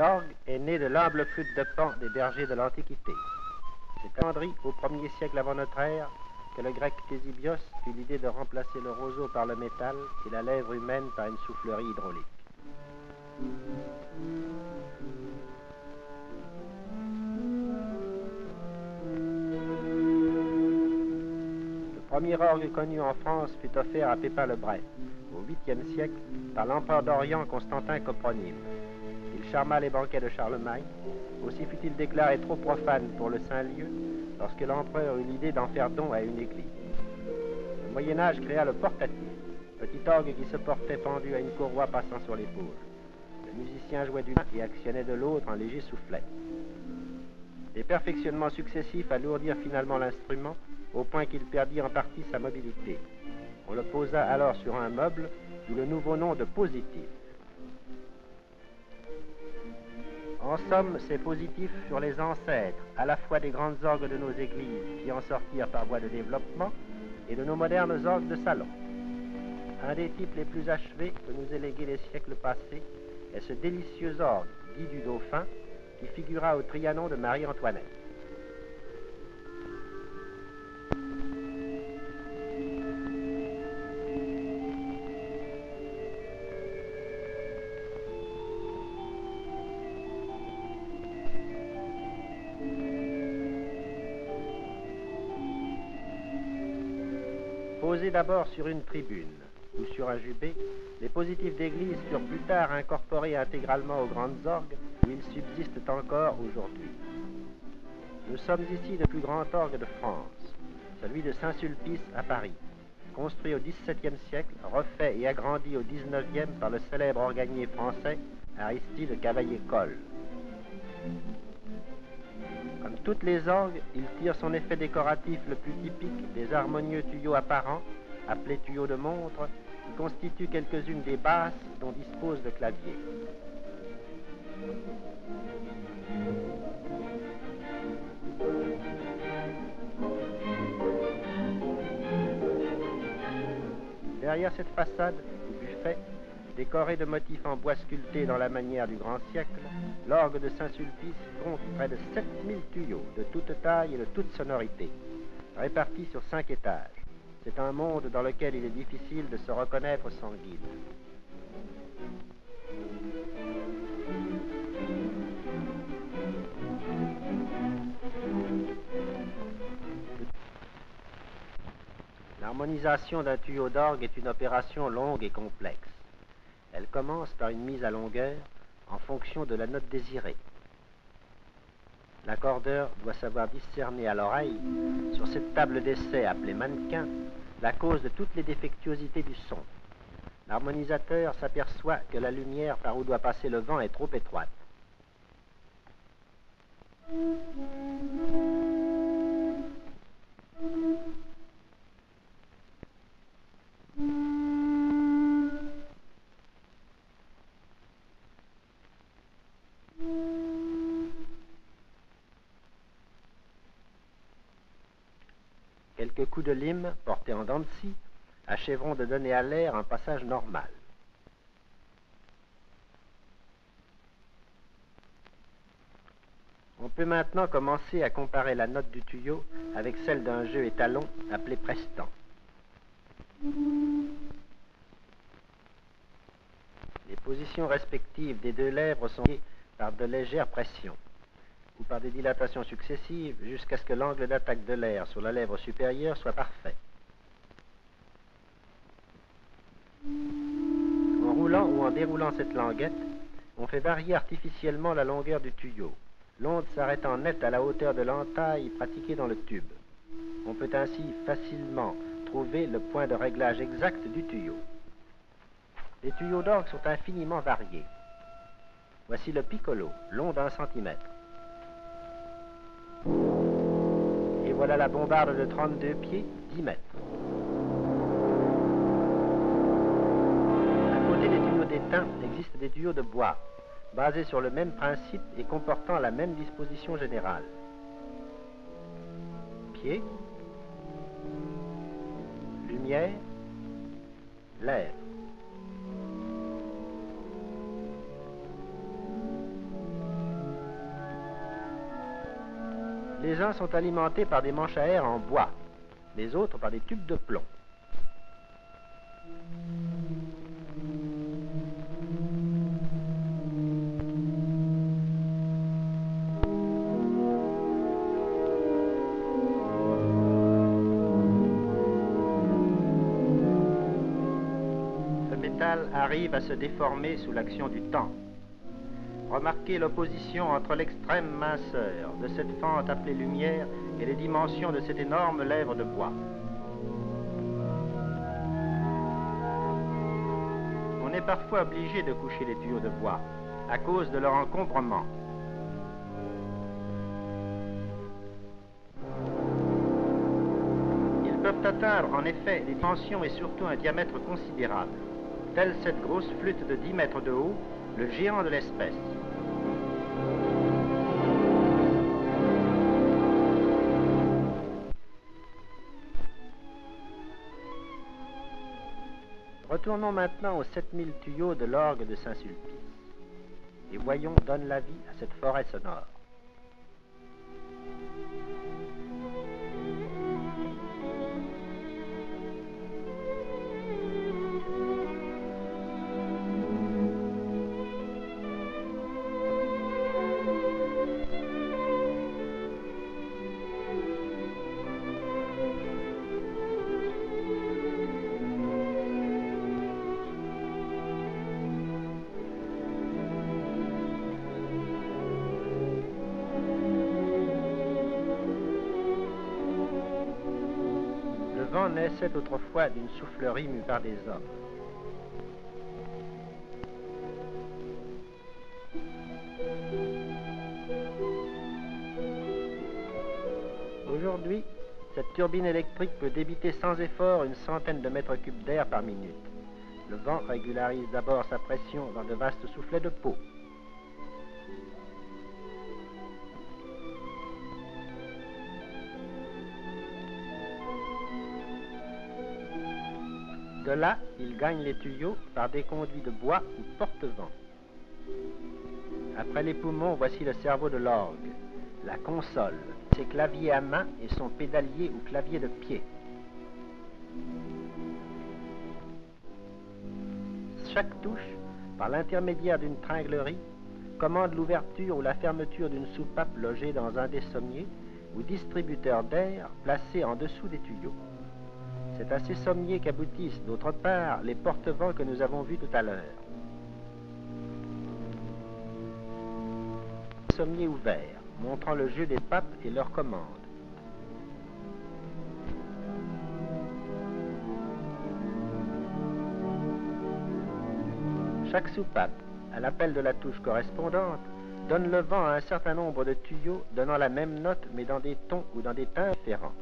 L'orgue est né de l'humble flûte de Pan des bergers de l'Antiquité. C'est à Andrie, au 1er siècle avant notre ère, que le grec Ctésibios eut l'idée de remplacer le roseau par le métal et la lèvre humaine par une soufflerie hydraulique. Le premier orgue connu en France fut offert à Pépin le Bref, au 8e siècle, par l'empereur d'Orient Constantin Copronyme. Il charma les banquets de Charlemagne, aussi fut-il déclaré trop profane pour le Saint-Lieu lorsque l'empereur eut l'idée d'en faire don à une église. Le Moyen-Âge créa le portatif, petit orgue qui se portait pendu à une courroie passant sur l'épaule. Le musicien jouait d'une main et actionnait de l'autre un léger soufflet. Des perfectionnements successifs alourdirent finalement l'instrument au point qu'il perdit en partie sa mobilité. On le posa alors sur un meuble, d'où le nouveau nom de positif. En somme, ces positifs furent les ancêtres, à la fois des grandes orgues de nos églises qui en sortirent par voie de développement, et de nos modernes orgues de salon. Un des types les plus achevés que nous aient légué les siècles passés est ce délicieux orgue, dit du Dauphin, qui figura au Trianon de Marie-Antoinette. Posés d'abord sur une tribune ou sur un jubé, les positifs d'église furent plus tard incorporés intégralement aux grandes orgues où ils subsistent encore aujourd'hui. Nous sommes ici le plus grand orgue de France, celui de Saint-Sulpice à Paris, construit au XVIIe siècle, refait et agrandi au XIXe par le célèbre organier français Aristide Cavaillé-Coll. Comme toutes les orgues, il tire son effet décoratif le plus typique des harmonieux tuyaux apparents, appelés tuyaux de montre, qui constituent quelques-unes des basses dont dispose le clavier. Derrière cette façade, ou buffet, décoré de motifs en bois sculptés dans la manière du grand siècle, l'orgue de Saint-Sulpice compte près de 7000 tuyaux de toute taille et de toute sonorité, répartis sur 5 étages. C'est un monde dans lequel il est difficile de se reconnaître sans guide. L'harmonisation d'un tuyau d'orgue est une opération longue et complexe. Elle commence par une mise à longueur en fonction de la note désirée. L'accordeur doit savoir discerner à l'oreille, sur cette table d'essai appelée mannequin, la cause de toutes les défectuosités du son. L'harmonisateur s'aperçoit que la lumière par où doit passer le vent est trop étroite. Quelques coups de lime, portés en dents de scie, achèveront de donner à l'air un passage normal. On peut maintenant commencer à comparer la note du tuyau avec celle d'un jeu étalon appelé prestant. Les positions respectives des deux lèvres sont liées par de légères pressions ou par des dilatations successives jusqu'à ce que l'angle d'attaque de l'air sur la lèvre supérieure soit parfait. En roulant ou en déroulant cette languette, on fait varier artificiellement la longueur du tuyau, l'onde s'arrêtant net à la hauteur de l'entaille pratiquée dans le tube. On peut ainsi facilement trouver le point de réglage exact du tuyau. Les tuyaux d'orgue sont infiniment variés. Voici le piccolo, long d'1 centimètre. Et voilà la bombarde de 32 pieds, 10 mètres. À côté des tuyaux d'étain existent des tuyaux de bois, basés sur le même principe et comportant la même disposition générale. Pied, lumière, lèvres. les uns sont alimentés par des manches à air en bois, les autres par des tubes de plomb. Ce métal arrive à se déformer sous l'action du temps. Remarquez l'opposition entre l'extrême minceur de cette fente appelée lumière et les dimensions de cette énorme lèvre de bois. On est parfois obligé de coucher les tuyaux de bois à cause de leur encombrement. Ils peuvent atteindre en effet des dimensions et surtout un diamètre considérable, telle cette grosse flûte de 10 mètres de haut, le géant de l'espèce. Retournons maintenant aux 7000 tuyaux de l'orgue de Saint-Sulpice et voyons donne la vie à cette forêt sonore. Le vent naissait autrefois d'une soufflerie mue par des hommes. Aujourd'hui, cette turbine électrique peut débiter sans effort une centaine de mètres cubes d'air par minute. Le vent régularise d'abord sa pression dans de vastes soufflets de peau. De là, il gagne les tuyaux par des conduits de bois ou porte-vent. Après les poumons, voici le cerveau de l'orgue, la console, ses claviers à main et son pédalier ou clavier de pied. Chaque touche, par l'intermédiaire d'une tringlerie, commande l'ouverture ou la fermeture d'une soupape logée dans un des sommiers ou distributeur d'air placé en dessous des tuyaux. C'est à ces sommiers qu'aboutissent, d'autre part, les porte-vents que nous avons vus tout à l'heure. Sommiers ouverts, montrant le jeu des papes et leurs commandes. Chaque soupape, à l'appel de la touche correspondante, donne le vent à un certain nombre de tuyaux donnant la même note mais dans des tons ou dans des teintes différents.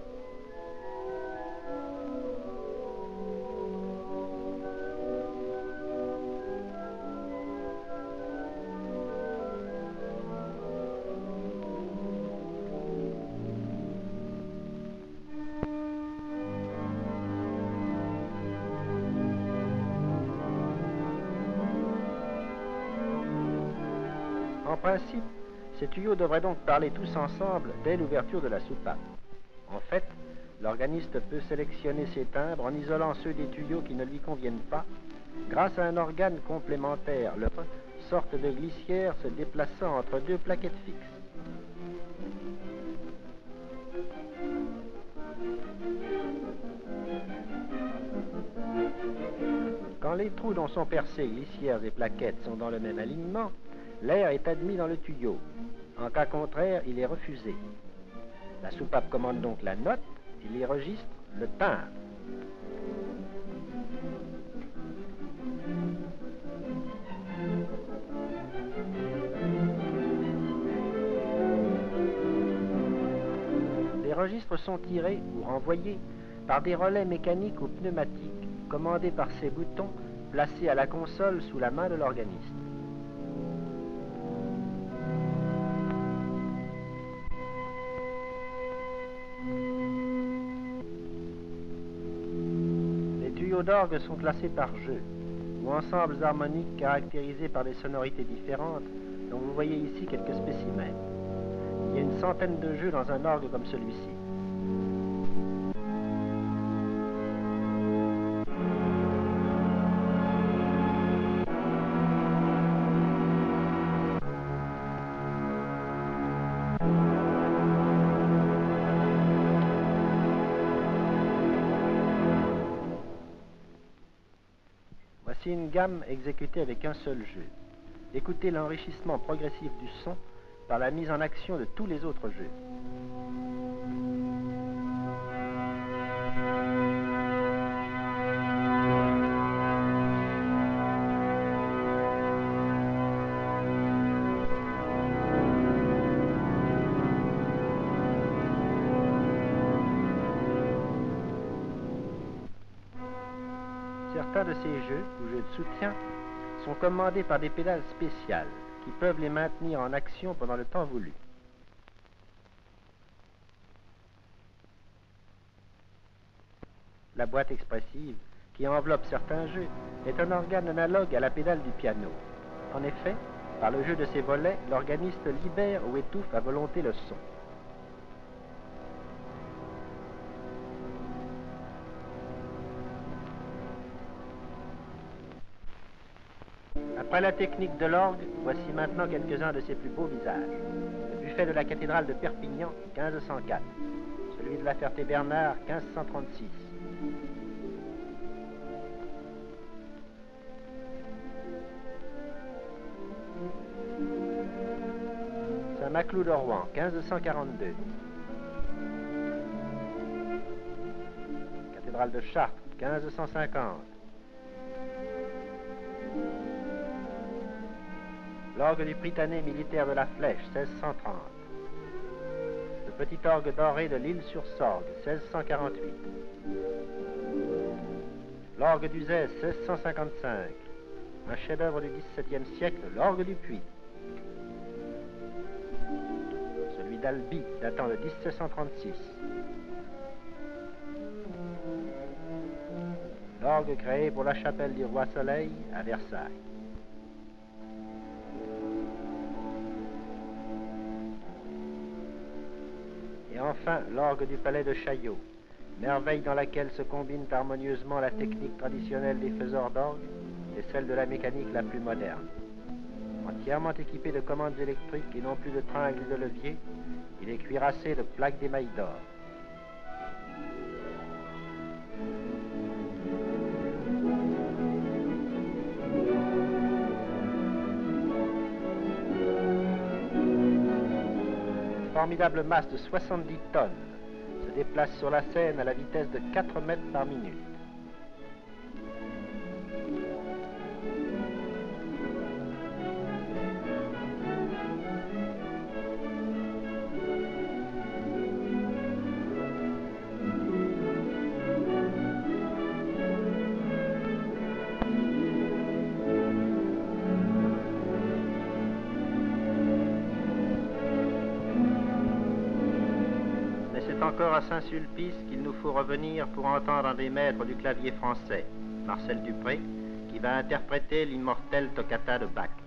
En principe, ces tuyaux devraient donc parler tous ensemble dès l'ouverture de la soupape. En fait, l'organiste peut sélectionner ses timbres en isolant ceux des tuyaux qui ne lui conviennent pas, grâce à un organe complémentaire, sorte de glissière se déplaçant entre deux plaquettes fixes. Quand les trous dont sont percés glissières et plaquettes sont dans le même alignement, l'air est admis dans le tuyau. En cas contraire, il est refusé. La soupape commande donc la note et les registres le timbre. Les registres sont tirés ou renvoyés par des relais mécaniques ou pneumatiques, commandés par ces boutons placés à la console sous la main de l'organiste. Les tuyaux d'orgue sont classés par jeu, ou ensembles harmoniques caractérisés par des sonorités différentes, dont vous voyez ici quelques spécimens. Il y a une centaine de jeux dans un orgue comme celui-ci. Voici une gamme exécutée avec un seul jeu. Écoutez l'enrichissement progressif du son par la mise en action de tous les autres jeux. Certains de ces jeux, ou jeux de soutien, sont commandés par des pédales spéciales qui peuvent les maintenir en action pendant le temps voulu. La boîte expressive, qui enveloppe certains jeux, est un organe analogue à la pédale du piano. En effet, par le jeu de ses volets, l'organiste libère ou étouffe à volonté le son. Après la technique de l'orgue, voici maintenant quelques-uns de ses plus beaux visages. Le buffet de la cathédrale de Perpignan, 1504. Celui de la Ferté-Bernard, 1536. Saint-Maclou de Rouen, 1542. Cathédrale de Chartres, 1550. L'orgue du Prytanée militaire de la Flèche, 1630. Le petit orgue doré de l'Île-sur-Sorgue, 1648. L'orgue d'Uzès, 1655. Un chef-d'œuvre du XVIIe siècle, l'orgue du Puy. Celui d'Albi, datant de 1736. L'orgue créé pour la chapelle du Roi Soleil à Versailles. Et enfin, l'orgue du palais de Chaillot, merveille dans laquelle se combinent harmonieusement la technique traditionnelle des faiseurs d'orgue et celle de la mécanique la plus moderne. Entièrement équipé de commandes électriques et non plus de tringles et de leviers, il est cuirassé de plaques d'émail d'or. Formidable masse de 70 tonnes se déplace sur la scène à la vitesse de 4 mètres par minute. Encore à Saint-Sulpice qu'il nous faut revenir pour entendre un des maîtres du clavier français, Marcel Dupré, qui va interpréter l'immortelle toccata de Bach.